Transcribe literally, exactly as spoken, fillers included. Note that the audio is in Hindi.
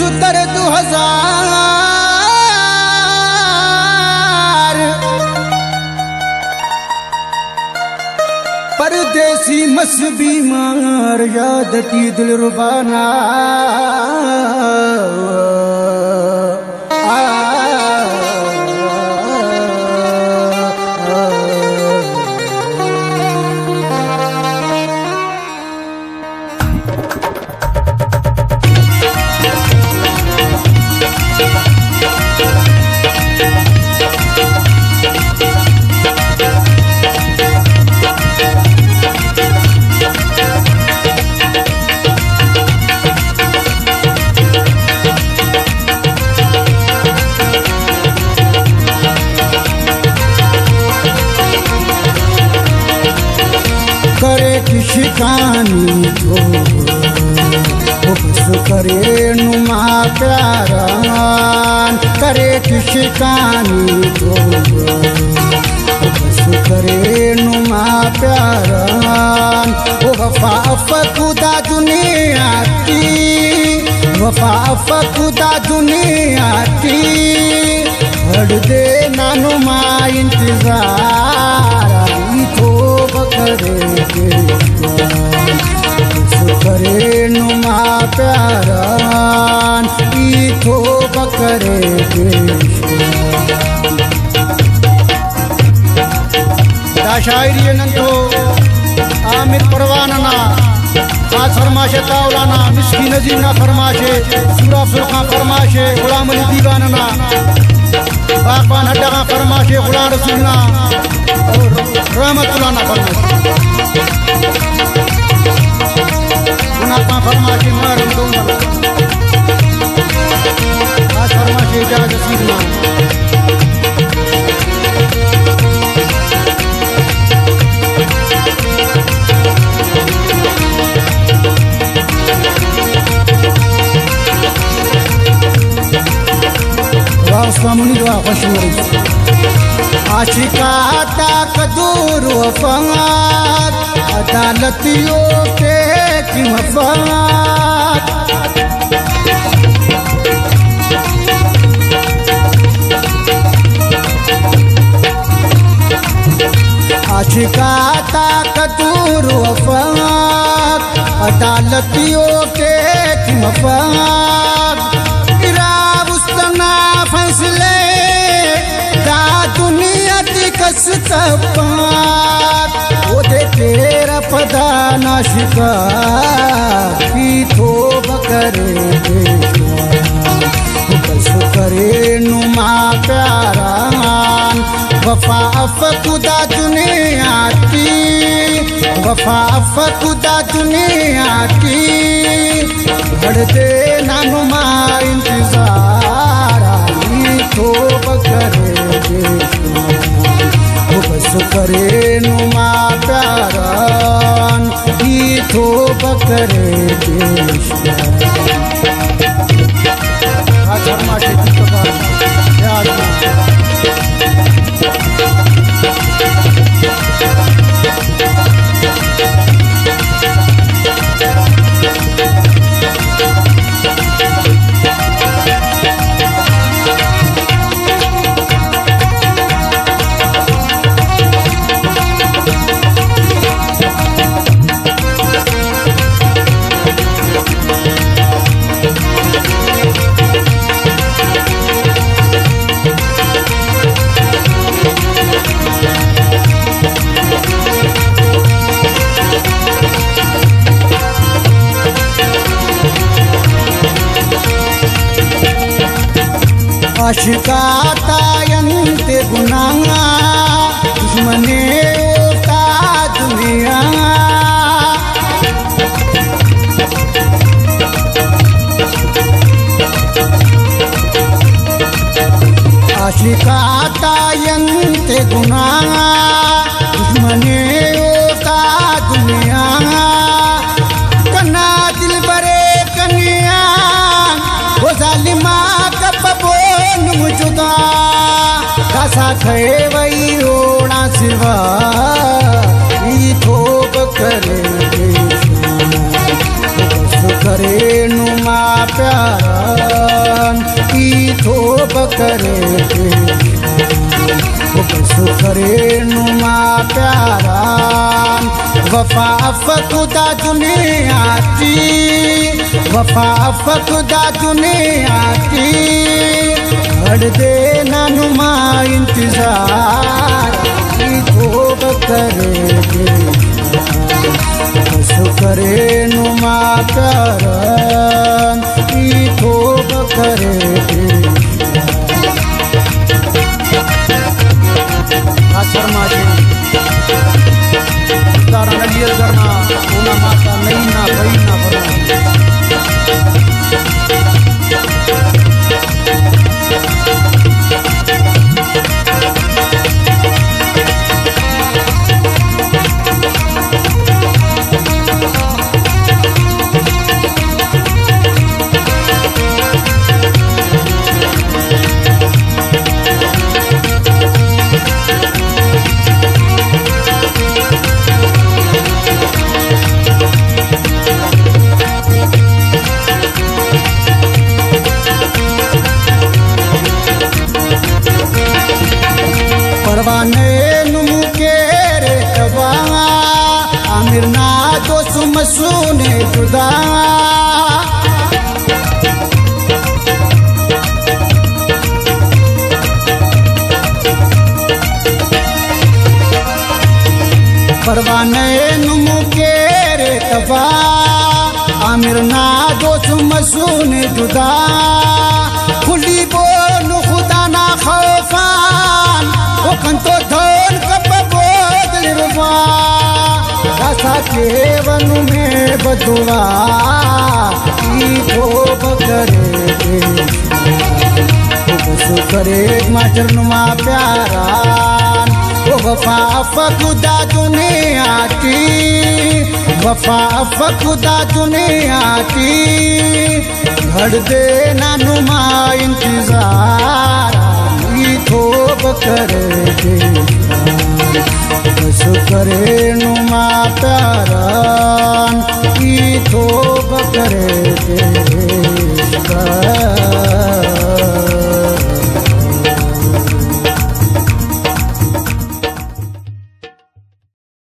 सु दर्द हजार परदेसी मस बीमार याद ती दिल रुबाना करे किसी कहानी को बस करे नुमा प्यारान करे किसी कहानी को बस करे नुमा प्यारान ओ वफा फकुदा दुनिया की वफा फकुदा दुनिया की हर दे नानुमा इंतजार तो बकरे करे नुमा प्यारान तो बकरे शायरी नंतो आमिर परवाना खास फरमाशे तावलाना मिस्की नजीर ना फरमाशे सूरा फुरका फरमाशे गुलाम अली दीवाना बागबान हड्डा का फरमाशे गुलाम रसूलना और रहमतुल्लाह ना फरमाशे गुनाह फरमाशे मरम दूंगा खास फरमाशे इजाज़त सीखना आशिका ताकदूर वफात अदालतियों के की मफात आशिका ताकदूर वफात अदालतियों के की मफात फैसले दा दुनिया दिकस तपात वो दे तेरा पदा नाशिका की तो बकरे बस करे नुमा प्यारान वफा फकुदा दुनिया की वफा फकुदा दुनिया की भर दे नानुमा इंतजार तो बकरे बस करे नुमा प्यारान तो बकरे आशिका तायंते गुनाहा दुश्मने का दुनिया आशिका तायंते गुनाहा दुश्मने का दुनिया कना दिल बरे कनिया वो जालिमा जुदा कसा खे वही रोना सिवा तो बकरे करे नुमा प्यारा थोब करे करे नुमा प्यारा वफा खुदा दुनिया की वफा खुदा दुनिया की हर दे ना नुमा इंतजार थोब करे करे नुमा प्यारा थोब करे शर्मा जी तारा नलियर करना ओना माता नहीं ना भाई ना परवाने नुमु के रे तबा आमिर ना तो सुम सुने जुदा परवाने नुमु के रे तबा आमिर ना तो सुम सुने जुदा खुली बोल खुदा ना खौफान कंतो धन कप बोल रुबा रासा के वन में बदुआ ई थोब करे सु करे मास्टर नुमा प्यारा ओ वफा खुदा दुनिया की वफा खुदा दुनिया की घड़ दे ना नुमा इंतजार थोब करे सु करे नुमा प्यारा थोब करे